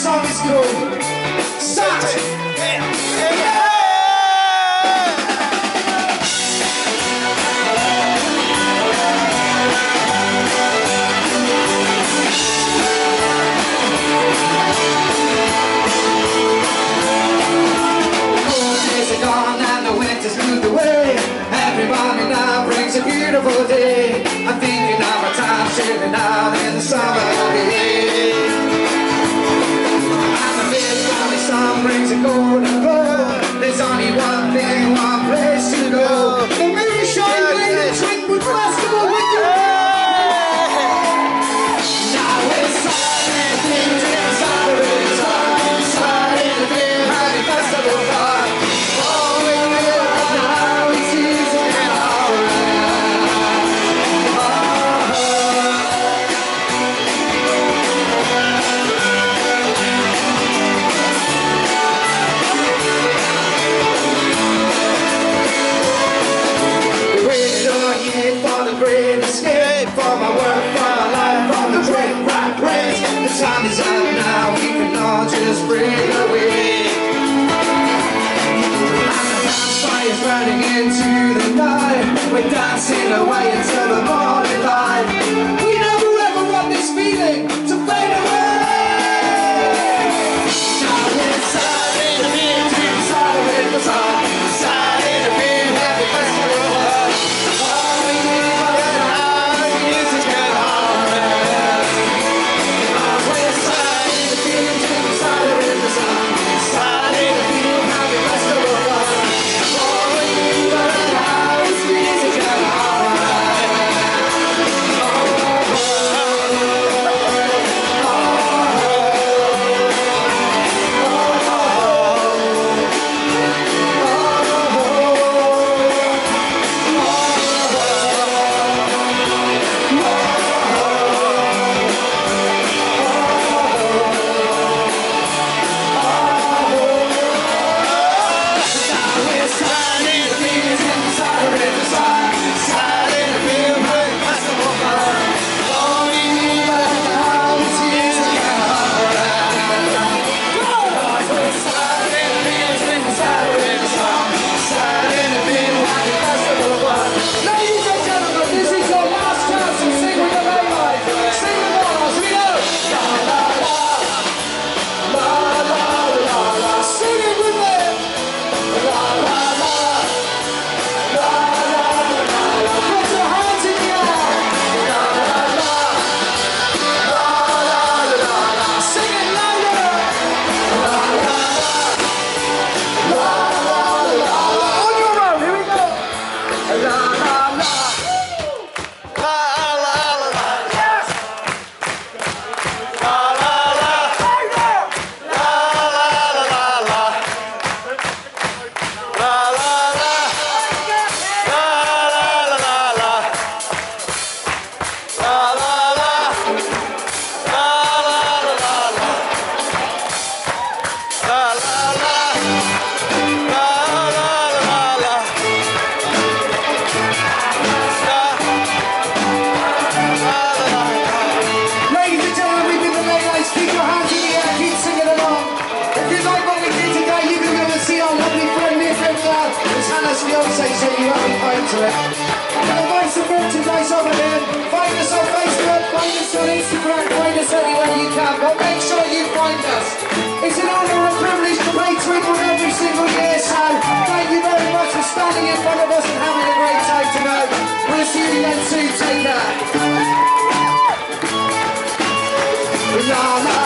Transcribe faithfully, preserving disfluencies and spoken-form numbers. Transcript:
song is called Sat. It's a beautiful day. I'm thinking of a time sitting out in the summer day. And the mid-valley sun brings a golden glow. There's only one thing, one place to go. The moon shine green and Drinkwood Festival with you. Now it's silent, things inside of it. Inside in the big happy festival park. Oh, we live now, it's easy and alright. The time is up now, we can all just breathe away. And the dance fire's burning into the night. We're dancing away until the morning light. We never ever want this feeling to fade away. Now we're sad in the beer, sad in the sun, sad in the beer, happy festival. All we need for the night is to get on. Find some merchandise over there. Find us on Facebook, find us on Instagram, find us anywhere you can, but make sure you find us. It's an honour and a privilege to play Drinkwood every single year, so thank you very much for standing in front of us and having a great time tonight. We'll see you again soon. Take care. La, la.